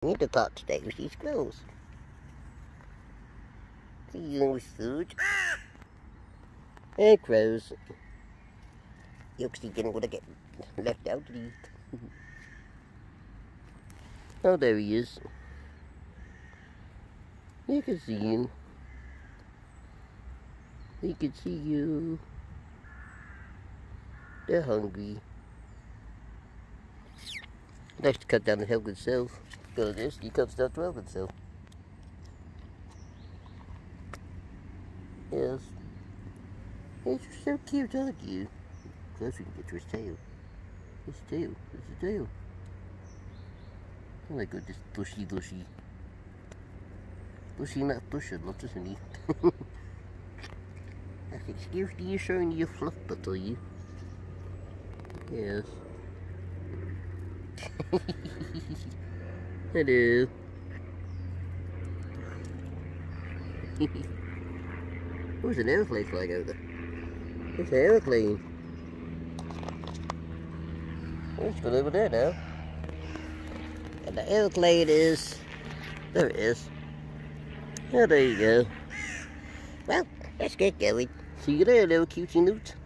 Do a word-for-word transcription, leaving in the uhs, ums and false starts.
Need to talk today with these clothes. See you with food. Hey, crows. Yoke's gonna get left out to eat. Oh, there he is. You can see him. He can see you. They're hungry. Nice to cut down and help himself. Go to this, he comes down to help himself. Yes. He's so cute, aren't you? Close we can get to his tail. His tail. There's his tail. Oh my goodness, bushy, bushy. Bushy, not bush, a lot, isn't he? Excuse me, you showing your fluff butt, are you? Yes. Hello. There's an aeroplane flying over. It's an aeroplane. Oh, it's gone over there now. And the aeroplane is... There it is. Oh, there you go. Well, let's get going. See you there, little cutie newt.